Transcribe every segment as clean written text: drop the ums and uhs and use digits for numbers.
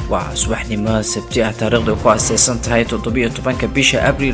وصباحنimo sabti ah taariikhdu ku aasaysan tahay 17 bisha Abriil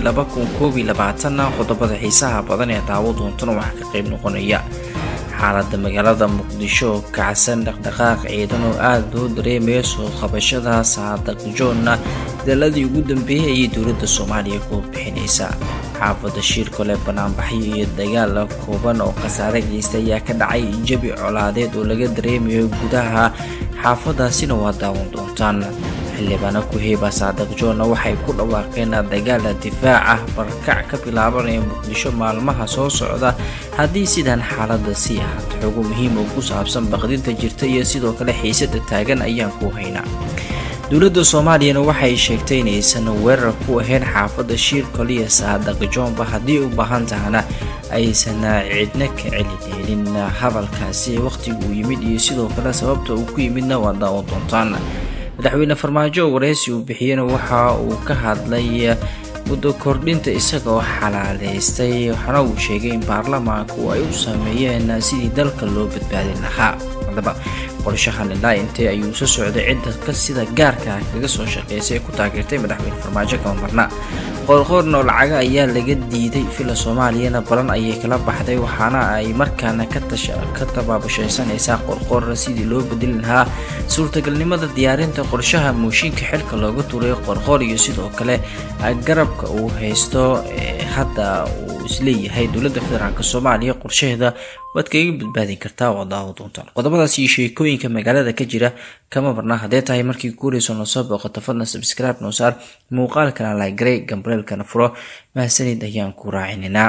2022 qodobada xiisaha badan ee daawad doontana waxa ka qayb noqonaya xaaladda magaalada Muqdisho kacsan dhaqdhaqaaq ciidan oo aad loo dareemayo soo qabashada Saadaq Joon daladii ugu dambeeyay ee dawladda Soomaaliya ku bixinaysa xaafadda Shiirkole banaanbaxyo iyo dagaal kooban oo khasaare geystay ayaa ka dhacay jabi colaadeed oo laga dareemayo gudaha xaafadaasina waa daawan doontaan xildhibaano ku heeba Saadaq Joon waxay ku dhawaaqeen dagaal difaac ah barakac ka bilaabanaya Muqdisho maalmaha soo socda haddii sidan xaaladda si ah xogo muhiim oo ku saabsan baqdinta jirta iyo sidoo kale xiisada taagan ayaan ku haynaa dawladda Soomaaliya waxay sheegtay in aysan weerar ku ahayn xaafadda Shiirkole iyo Saadaq Joon haddii u baahan tahana aysan cidna ka celin hadalkaasi waqtigu yimid iyo sidoo kale sababta uu ku yimidna waa daawan doontaan madaxweyne farmaajo wareysi uu bixiyay waxa uu ka hadlay muddo kordhinta isagoo xalaaleystay waxana uu sheegay in baarlamaanku ay u sameeyeen sidii dalka loo badbaadin lahaa hadaba qorshahan ilaa intee ayuu soo socday cidda ka sida gaarka kaga soo shaqeysay ku taageertay madaxweyne farmaajo ka marna qorqorno lacaga ayaa laga diiday fila Soomaaliyana balan ayay kala baxday waxaana ay markaana ka tabaabashaysanaysaa qorqor sidii loo bedeli lahaa suurtagalnimada diyaarinta qorshaha mooshinka xilka looga tuuray qorqor iyo sidoo kale garabka uu haysto hadda uu isleeyahay dawladda federaalka Soomaaliya qorshaheeda wad kaga badbaadin kartaa oo daawo doontaan qodobadaas iyo sheekooyinka magaalada ka jira kama barna hadee tahay markii guureyso noo soo booqato fadlan subscribe noo saar muuqaalkana like garey gambalelkana furo mahadsanid ayaan ku raacinina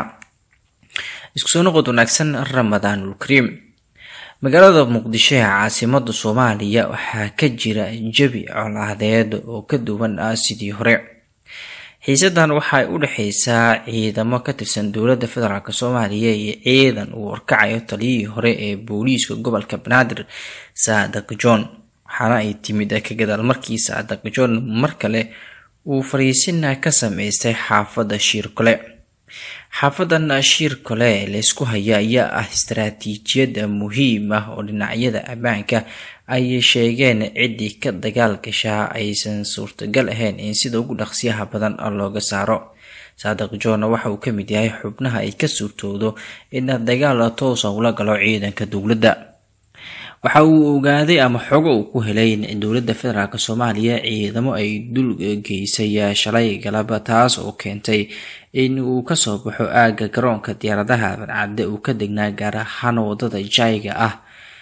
isku soo noqod wanaagsan Ramadaanul Kariim magaalada Muqdisho ee caasimadda Soomaaliya waxaa ka jira jabi colaadeed oo ka duwan sidii hore xiisadan waxay u dhaxaysaa ciidamo ka tirsan dawladda federaalka Soomaaliya iyo ciidan uu warkacayo taliyihii hore ee booliiska gobolka Banaadir Saadaq Joon waxaana ay timid ka gadaal markii Saadaq Joon mar kale uu fariisin ka sameystay xaafadda Shiirkole xaafadan Shiirkole la isku haya ayaa ah istaraatiijiyad muhiim ah oo dhinacyada ammaanka ay sheegeen cidii ka dagaal gashaa aysan suurtagal ahayn in sida ugu dhaqsiyaha badan looga saaro Saadaq Joon waxa uu kamid yahay xubnaha ay ka suurtoodo in dagaal toos ah ula galo ciidanka dawladda waxa uu ogaaday ama xogo uu ku helay in dawladda federaalka Soomaaliya ciidamo ay dul geysay shalay galaba taas oo keentay in uu ka soo baxo aaga garoonka diyaaradaha Dhexda uu ka degnaa gaar ahaan wadada jayga ah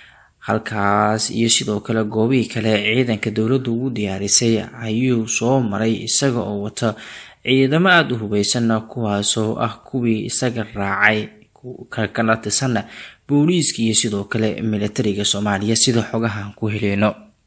halkaas iyo sidoo kale goobii kale ciidanka dawladdu ugu diyaarisay ayuu soo maray isaga oo wata ciidamo aad u hubeysan kuwaas oo ah kuwii isaga raacay kana tirsan booliiska iyo sidoo kale militariga Soomaaliya sida xogahan ku heleyno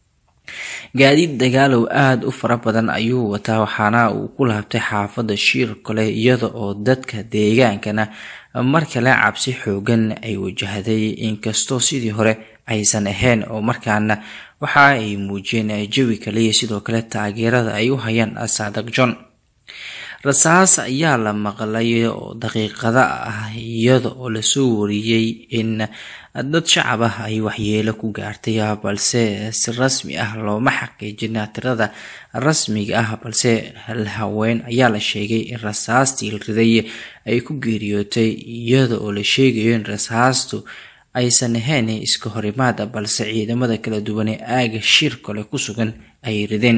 gaadiid dagaal oo aad u fara badan ayuu wataa waxaana uu ku laabtay xaafadda Shiirkole iyada oo dadka deegaankana markale cabsi xoogan ay wajahday inkastoo sidii hore aysan ahayn oo markaana waxa ay muujiyeen jawi kale iyo sidoo kale taageerada ay u hayaan Saadaq Joon rasaas ayaa la maqlay oo daqiiqada ah iyada oo la soo wariyay in dad shacab ah ay waxyeelo ku gaartay balse si rasmi ah looma xaqiijin tirada rasmiga ah balse hal haween ayaa la sheegay in rasaastii la riday ay ku geeriyootay iyada oo la sheegayo in rasaastu aysan ahayn iska horimaad balse ciidamada kala duwan ee aaga Shiirkole ku sugan ay rideen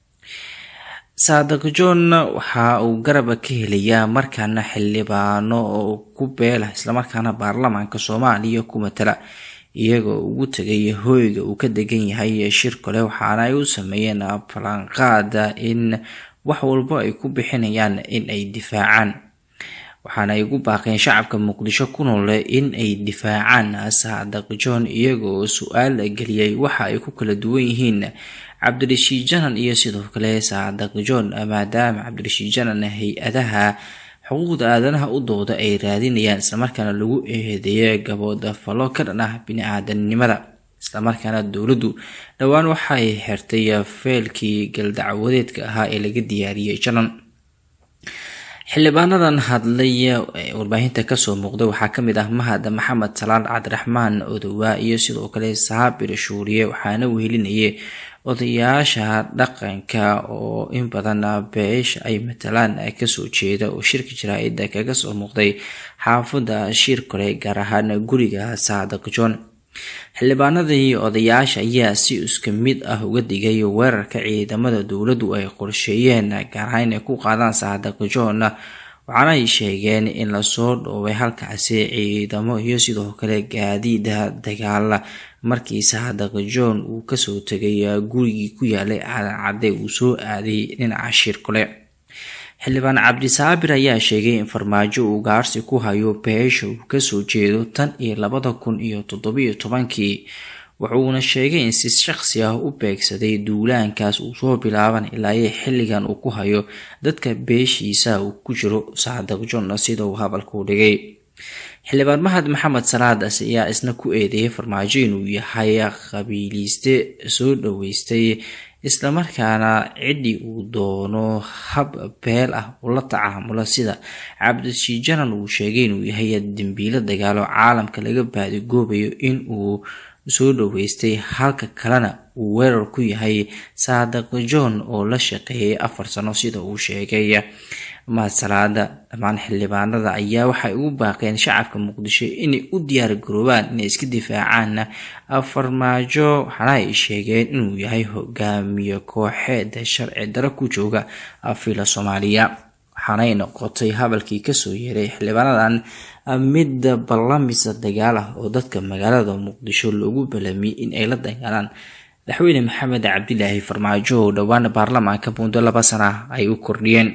Saadaq Joon waxa uu garab ka helayaa markaana xildhibaano oo ku beela isla markaana baarlamaanka Soomaaliya ku matala iyagoo ugu tagay hoyga uu ka degan yahay Shiirkole waxaana ay u sameeyeen falanqaad in wax walba ay ku bixinayaan in ay difaacaan waxaana ay ugu baaqeen shacabka Muqdisho ku nool in ay difaacaan Saadaq Joon iyagoo su'aal galiyay waxa ay ku kala duwan yihiin Cabdirashiid iyo sidoo kale Saadaq Joon maadaama Cabdirashiid hay'adaha xuquuqda aadanaha u dooda ay raadinayaan isla markaana lagu eedeeyay gabadha falo ka dhan ah bini'aadanimada isla markaana dawladdu dhawaan waxay xirtay feelkii galdacwadeedka ahaa ee laga diyaariyay janan xildhibaanadan hadlay warbaahinta ka soo muuqday waxaa kamid ah Mahad Maxamed Salaad Cabdiraxmaan Odowa iyo sidoo kale Saabir Shuuriye waxaana wehelinayay odayaasha dhaqanka oo in badan beesha ay matalaan kasoo jeeda oo shirka jaraa'ida kaga soo muuqday xaafada Shiirkole gaar ahaan guriga Saadaq Joon. xildhibaanadii odayaasha ayaa si isku mid ah uga digay weerarka ciidamada dowladdu ay qorsheeyeen gaar ahaan ay ku qaadaan Saadaq Joon, waxaana ay sheegeen in la soo dhoobay halkaasi ciidamo iyo sidoo kale gaadiid dagaal markii Saadaq Joon uu kasoo tagay gurigii ku yaalay cadde uu soo aaday dhinaca Shiirkole. xildhibaan Cabdi Saabir ayaa sheegay in farmaajo uu gaarsi ku hayo beesha uu kasoo jeedo tan iyo 2017 wuxuuna sheegay in si shakhsi ah u beegsaday duulaankaas uu soo bilaaban ilaa xilligan uu ku hayo dadka beeshiisa uu ku jiro Saadaq Joon sida uu hadalka u dhigay. xildhibaan Mahad Maxamed Salaad ayaa isna ku eedeeyay farmaajo inuu yahay qabiiliste soo dhaweystay isla markaana cidii uu doono hab beel ah oo la tacaamula sida Cabdi Shiijanan uu sheegay inuu yahay dambiile dagaalo caalamka laga baadigoobayo in uu soo dhaweystay halka kalena uu weerar ku yahay Saadaq Joon oo la shaqeeyay 4 sano sida uu sheegay. Masalaada dhammaan xildhibaanada ayaa waxay ugu baaqeen shacabka Muqdisho inay u diyaar garoobaan inay iska difaacaan farmaajo, waxaana ay sheegeen inuu yahay hogaamiye kooxeed sharci darro ku jooga afila Soomaaliya. waxaana ay noqotay hadalkii kasoo yeeray xildhibaanadan mid ballamisa dagaal ah oo dadka magaalada Muqdisho loogu balamiyay in ay la dagaalaan madaxweyne Maxamed Cabdilaahi Farmaajo oo dhawaan baarlamaanka muddo 2 sano ay u kordhiyeen.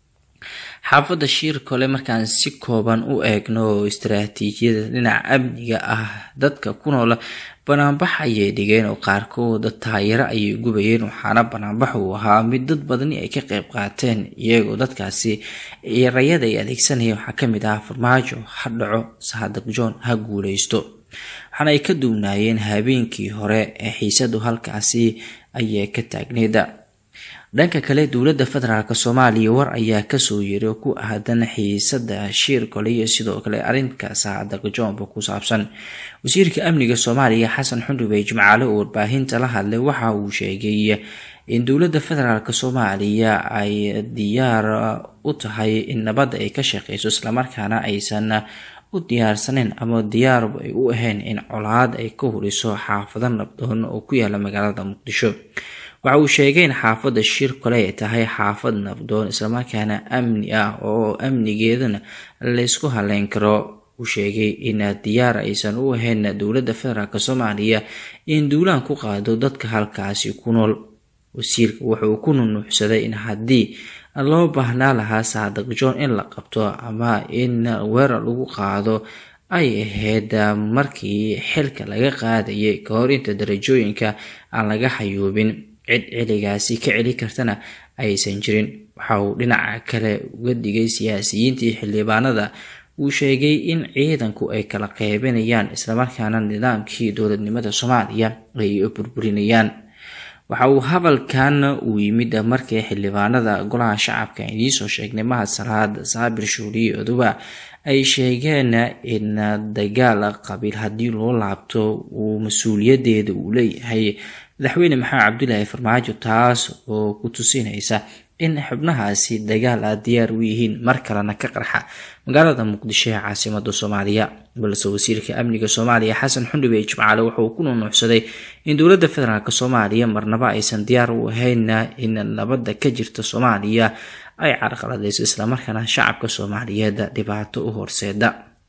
xaafada Shiirkole markaan si kooban u eegno istiraatiijiyada dhinaca amniga ah dadka ku nool banaanbax ayay dhigeen oo qaarkood taageero ayay gubayeen, waxaana banaanbax uu ahaa mid dad badani ay ka qayb qaateen iyagoo dadkaasi rayada ay adeegsanayeen. waxaa kamid ah farmaajo ha dhaco, Saadaq Joon ha guuleysto, waxaana ay ka duwnaayeen habeenkii hore ee xiisadu halkaasi ayay ka taagneed. dhanka kale dowladda federaalka Soomaaliya war ayaa kasoo yeeray ku aadan xiisada Shiirkole iyo sidoo kale arrinka Saadaq Joon ku saabsan. wasiirka amniga Soomaaliya Xasan Xundubey Jimcaale oo warbaahinta la hadlay waxa uu sheegay in dowladda federaalka Soomaaliya ay diyaar u tahay in nabad ay ka shaqeyso isla markaana aysan u diyaarsaneyn ama diyaar ay u ahayn in colaad ay ka horiso xaafado nabdoon oo ku yaala magaalada Muqdisho. waxa uu sheegay in xaafada Shiirkole ay tahay xaafad nabdoon isla markaana amni ah oo amnigeedana la isku haleyn karo. uu sheegay in diyaar aysan u ahayn dowladda federaalka Soomaaliya in duulaan ku qaado dadka halkaasi ku nool. wasiirku wuxuu ku nuuxsaday in haddii loo baahnaa lahaa Saadaq Joon in la qabto ama in weerar lagu qaado ay ahayd markii xilka laga qaadayay ka hor inta darajooyinka aan laga xayoobin, cid celigaasi ka celi kartana aysan jirin. waxa uu dhinaca kale uga digay siyaasiyiintii xildhibaanada uu sheegay in ciidanku ay kala qeybanayaan isla markaana nidaamkii dowladnimada Soomaaliya ay burburinayaan. waxa uu hadalkan uu yimid markii xildhibaanada golaha shacabka ay soo sheegnay Mahad Salaad Saabir Shuuriye Oduba ay sheegeen in dagaal qabiil haddii loo laabto uu mas'uuliyadeeda uu leeyahay madaxweyne Maxamed Cabdilaahi Farmaajo, taas oo ku tusinaysa in xubnahaasi dagaal diyaar u yihiin mar kalena ka qarxa magaalada Muqdisho ee caasimadda Soomaaliya. balse wasiirka amniga Soomaaliya Xasan Xundubey Jimcaale wuxuu ku nuuxsaday in dowladda federaalka Soomaaliya marnaba aysan diyaar u ahayn in nabadda ka jirta Soomaaliya ay carqaladayso isla markaana shacabka Soomaaliyeed dhibaato u horseeda.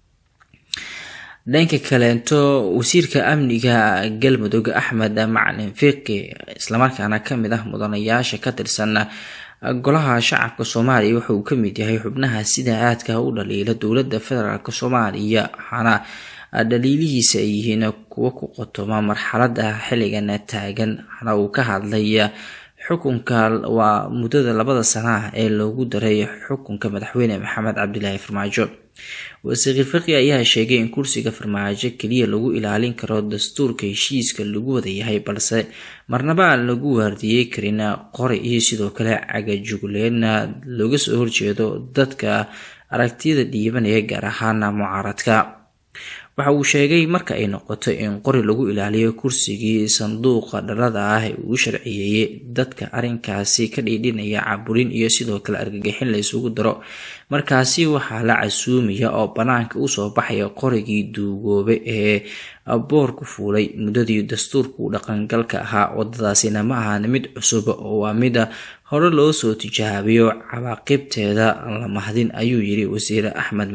dhanka kaleento wasiirka amniga Galmudug Axmed Macalin Fiqi isla markaana kamid ah mudanayaasha ka tirsan golaha shacabka Soomaaliya wuxuu kamid yahay xubnaha sida aadka u dhaliila dowladda federaalka Soomaaliya, waxaana dhaliilihiisa ay yihiin kuwa ku qotoma marxaladda xilligan taagan. waxaana uu ka hadlay xukunka waa muddada 2 sano ee loogu daray xukunka madaxweyne Maxamed Cabdilaahi Farmaajo. wasiir Fiqi ayaa sheegay in kursiga Farmaajo kaliya lagu ilaalin karo dastuurka heshiiska lagu wada yahay, balse marnaba aan lagu waardiyay karin qori iyo sidoo kale cagajugleena looga soo horjeedo dadka aragtida dhiibanaya gaar ahaan mucaaradka. waxa uu sheegay marka ay noqoto in qori lagu ilaaliyo kursigii sanduuqa dhalada ah uu sharciyeeyay dadka arrinkaasi ka dhiidhinaya caburin iyo sidoo kale argagixin la isugu daro markaasi waxaa la casuumaya oo banaanka u soo baxaya qorigii duugoobe ee boorku fuulay muddadii dastuurku dhaqangalka ahaa. wadadaasina ma ahan mid cusub oo waa mid hore loo soo tijaabiyo cawaaqibteeda la mahdin ayuu yiri wasiir Axmed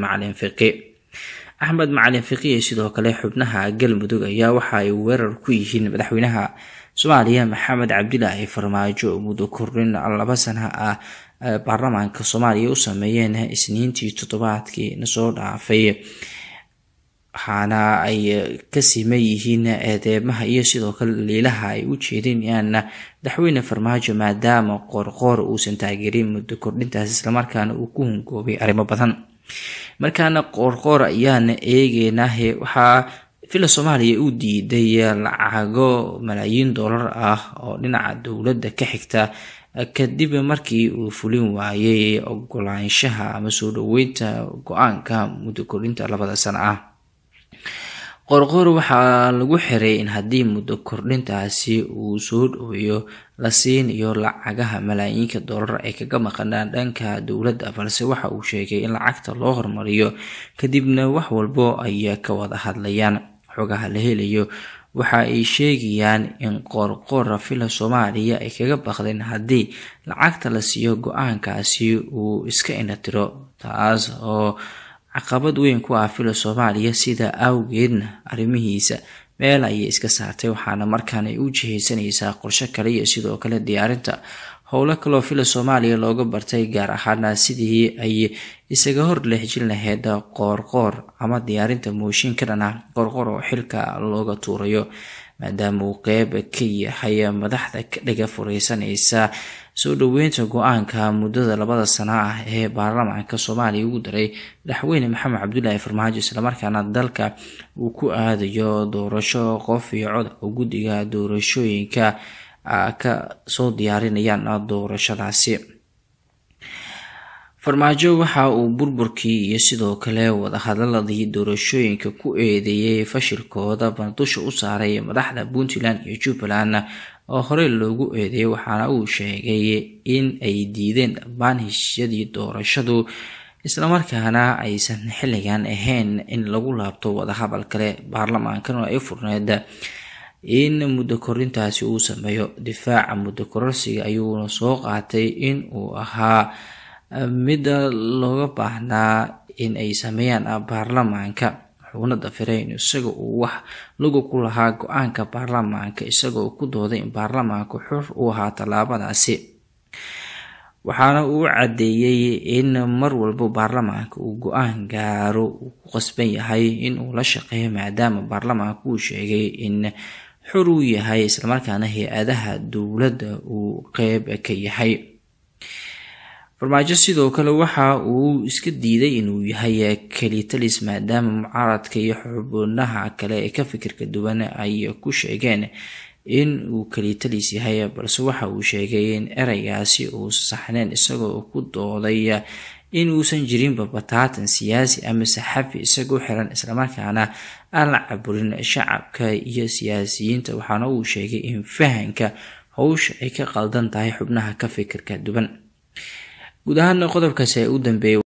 Macalin Fiqi sidoo kale xubnaha galmudug ayaa waxa ay weerar ku yihiin madaxweynaha Soomaaliya Maxamed Cabdilaahi Farmaajo muddo kordhin 2 sano ah baarlamaanka Soomaaliya u sameeyeen isniintii toddobaadkii soo dhaafay waxaana ay ka siman yihiin eedeymaha iyo sidoo kale leelaha ay u jeedinayaan madaxweyne Farmaajo maadaama GorGor uusan taageerin muddo kordhintaas isla markaana uu ku hungoobay arrimo badan. markaana GorGor ayaana eegeynaa waxaa fila Soomaaliya uu diiday lacago malaayiin dollar ah oo dhinaca dawladda ka xigta kadib markii uu fulin waayay ogolaanshaha ama soo dhaweynta go'aanka muddo kordhinta 2 sano ah. GorGor waxaa lagu xiray in haddii muddo kordhintaasi uu soo dhaweeyo la siinayo lacagaha malaayiinka dollar ee kaga maqnaan dhanka dawladda balse waxa uu sheegay in lacagta loo hormariyo kadibna wax walba ay ka wada hadlayaan. xogaha la helayo waxa ay sheegayaan in GorGor fila Soomaaliya ay kaga baqdeen haddii lacagta la siiyo go'aankaasi uu iska inatiro taas oo caqabad weyn ku ah fila Soomaaliya sida awgeedna arrimihiisa meel ay iska saartay waxaana markaan ay u jiheysanaysaa qorshe kale iyo sidoo kale diyaarinta howlo kale fila Soomaaliya looga bartay gaar ahaan sidii ay isaga hor leexjin lahayd GorGor ama diyaarinta mooshin ka dhan ah GorGor oo xilka looga tuurayo maadaama uu qayb ka yahay madaxda ka dhiga fureysanaysa soo dhaweynta go'aanka muddada 2 sano ah ee baarlamaanka Soomaaliya ugu daray madaxweyne Maxamed Cabdilaahi Farmaajo isla markaana dalka uu ku aadayo doorasho qof iyo cod oo guddiga doorashooyinka ka soo diyaarinayaan doorashadaasi. Farmaajo waxa uu burburkii iyo sidoo kale wada hadaladii doorashooyinka ku eedeeyay fashilkooda bandusha u saaray madaxda Puntland iyo Jubbaland oo hore loogu eedeeyay waxaana uu sheegay in ay diideen dhammaan heshiisyadii doorashadu isla markaana aysan xilligan ahayn in lagu laabto wada hadal kale baarlamaankan ay furneed in muddo kordhintaasi uu sameeyo. difaaca muddo kororsiga ayuu soo qaatay in uu ahaa mid looga baahnaa in ay sameeyaan baarlamaanka wuxuuna dafiray in isaga uu wax lagu ku lahaa go'aanka baarlamaanka isagoo ku dooday in baarlamaanku xor u ahaa tallaabadaasi. waxaana uu cadeeyay in mar walba baarlamaanka uu go'aan gaaro uu ku qasban yahay in uu la shaqeeyo maadaama baarlamaanku uu sheegay in xor uu yahay isla markaana hay'adaha dawladda uu qayb ka yahay. Farmaajo sidoo kale waxa uu iska diiday inuu yahay kalitalis maadaama mucaaradka iyo xubnaha kale ee ka fikirka duwan ay ku sheegeen in uu kalitalis yahay balse waxa uu sheegay in eraygaasi uu saxneen isagoo ku dooday in uusan jirin babataatan siyaasi ama saxafi isagoo xiran isla markaana aan la caburin shacabka iyo siyaasiyiinta waxaana uu sheegay in fahanka hawsha ay ka qaldan tahay xubnaha ka fikirka duwan. guud ahaan qodobkaasi ay u dambeeyay